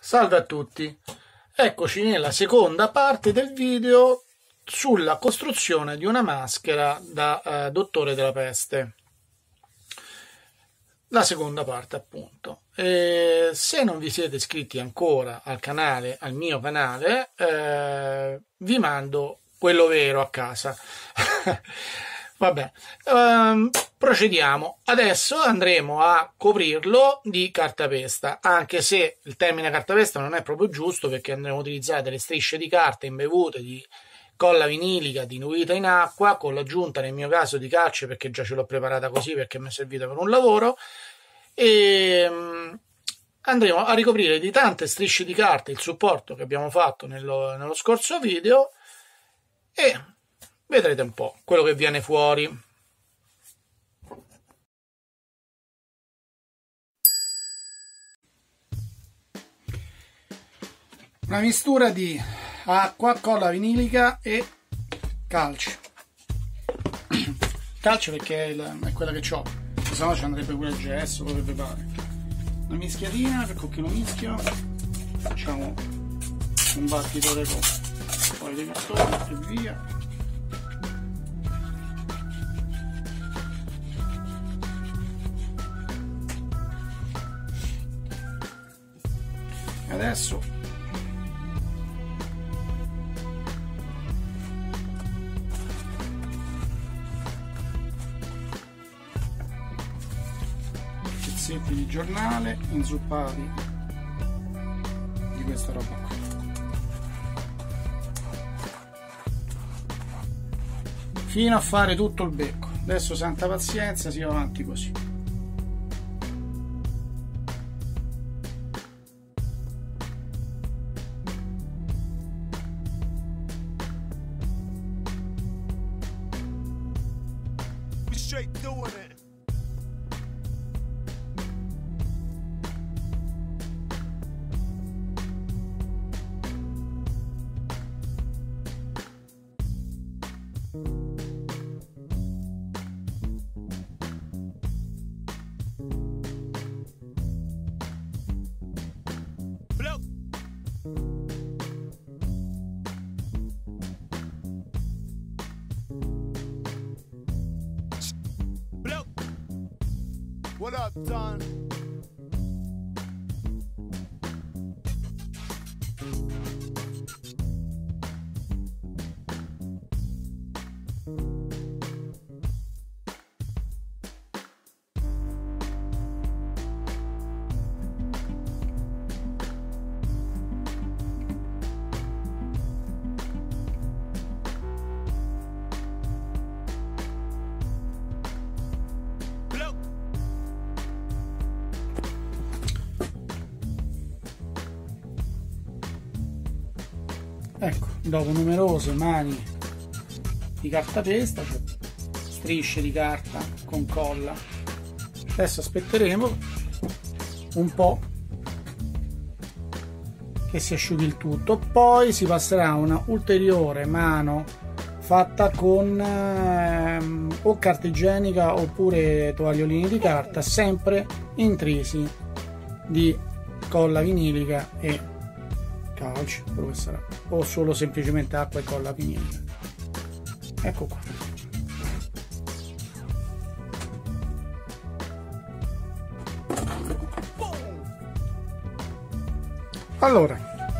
Salve a tutti, eccoci nella seconda parte del video sulla costruzione di una maschera da dottore della peste. La seconda parte appunto. Se non vi siete iscritti ancora al canale, al mio canale, vi mando quello vero a casa. Vabbè, procediamo. Adesso andremo a coprirlo di cartapesta, anche se il termine cartapesta non è proprio giusto, perché andremo a utilizzare delle strisce di carta imbevute di colla vinilica diluita in acqua, con l'aggiunta nel mio caso di calce, perché già ce l'ho preparata così perché mi è servita per un lavoro, e andremo a ricoprire di tante strisce di carta il supporto che abbiamo fatto nello scorso video e vedrete un po' quello che viene fuori. Una mistura di acqua, colla vinilica e calce. Calce perché è quella che ho, se no ci andrebbe pure il gesso, quello che vi pare. Una mischiatina, per con che lo mischio facciamo un battitore con poi di cartone e via. Adesso pezzetti di giornale inzuppati di questa roba qui. Fino a fare tutto il becco. Adesso santa pazienza, si va avanti così. Straight doing it. Blow. What up, Don? Ecco, dopo numerose mani di cartapesta, cioè strisce di carta con colla, adesso aspetteremo un po' che si asciughi il tutto, poi si passerà a una ulteriore mano fatta con o carta igienica oppure tovagliolini di carta, sempre intrisi di colla vinilica e calce, quello che sarà, o solo semplicemente acqua e colla vinilica. Ecco qua. Allora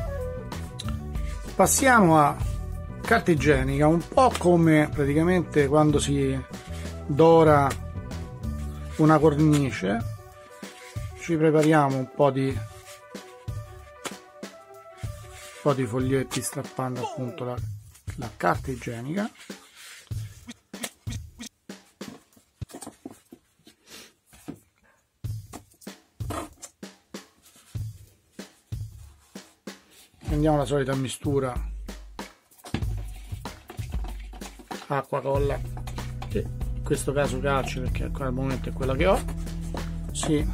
passiamo a carta igienica, un po' come praticamente quando si dora una cornice. Ci prepariamo un po' di foglietti strappando appunto la carta igienica. Prendiamo la solita mistura acqua, colla e in questo caso calce, perché al momento è quella che ho. Sì.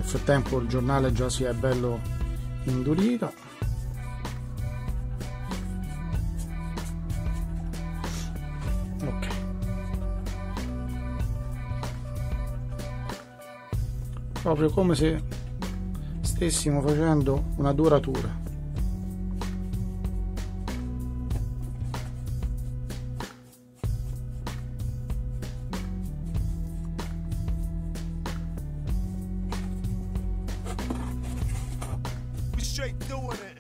Nel frattempo il giornale già si è bello indurito. Ok, proprio come se stessimo facendo una duratura. Straight doing it.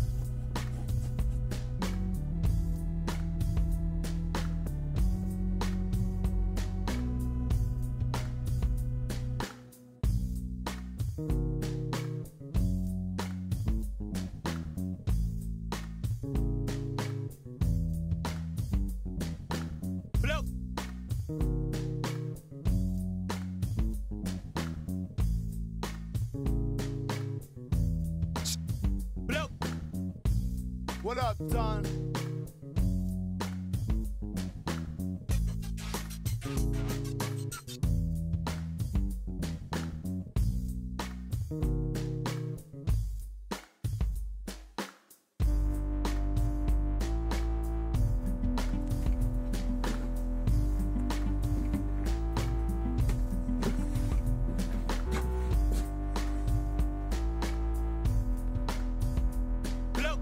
Blow. Blow. What up, Don? Blow.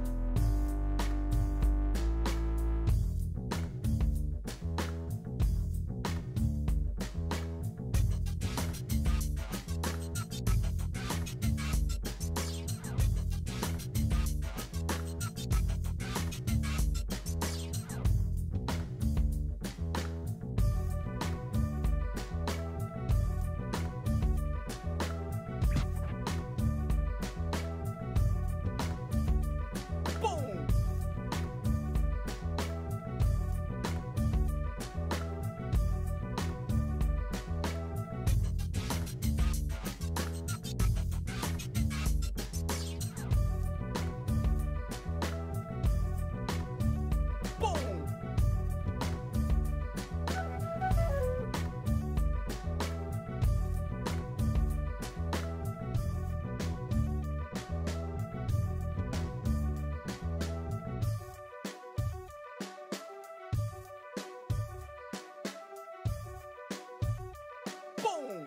Boom. Boom. Boom.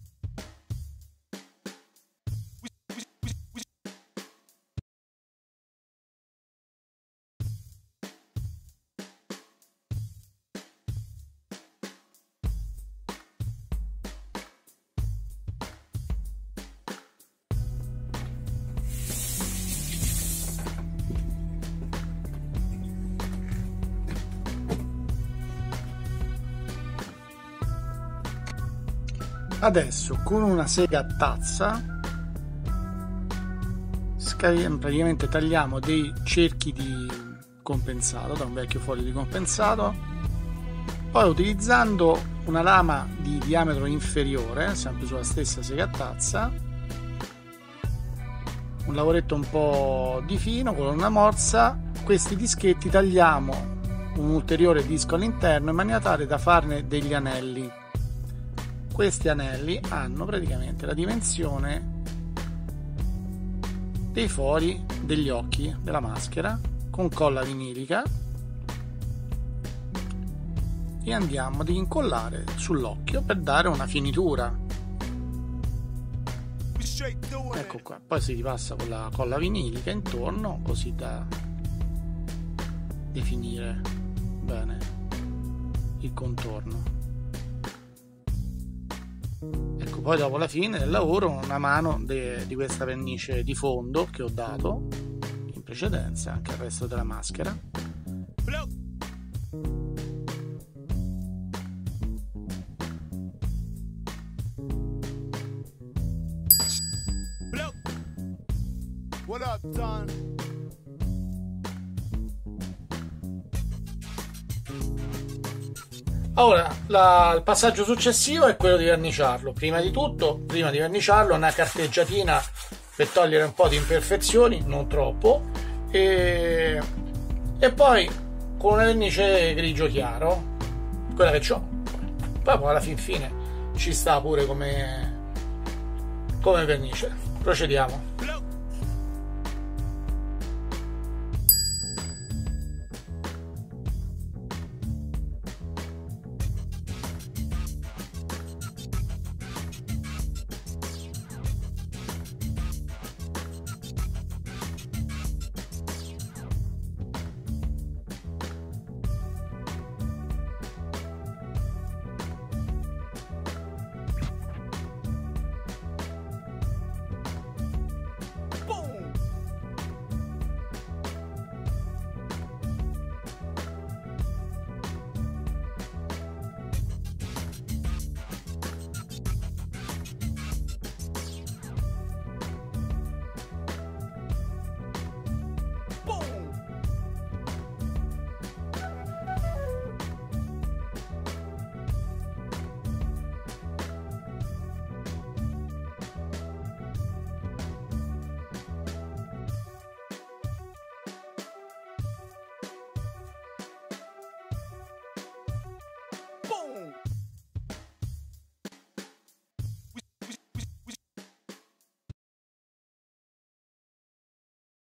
Adesso con una sega a tazza praticamente tagliamo dei cerchi di compensato da un vecchio foglio di compensato, poi utilizzando una lama di diametro inferiore, sempre sulla stessa sega a tazza, un lavoretto un po' di fino con una morsa, questi dischetti tagliamo un ulteriore disco all'interno in maniera tale da farne degli anelli. Questi anelli hanno praticamente la dimensione dei fori degli occhi della maschera, con colla vinilica, e andiamo ad incollare sull'occhio per dare una finitura. Ecco qua, poi si ripassa con la colla vinilica intorno così da definire bene il contorno. Ecco, poi dopo la fine del lavoro una mano di questa vernice di fondo che ho dato in precedenza anche al resto della maschera. Blow. Blow. What up, Don? Ora, il passaggio successivo è quello di verniciarlo. Prima di verniciarlo, una carteggiatina per togliere un po' di imperfezioni, non troppo, e poi con una vernice grigio chiaro, quella che ho. Poi alla fin fine ci sta pure come come vernice. Procediamo.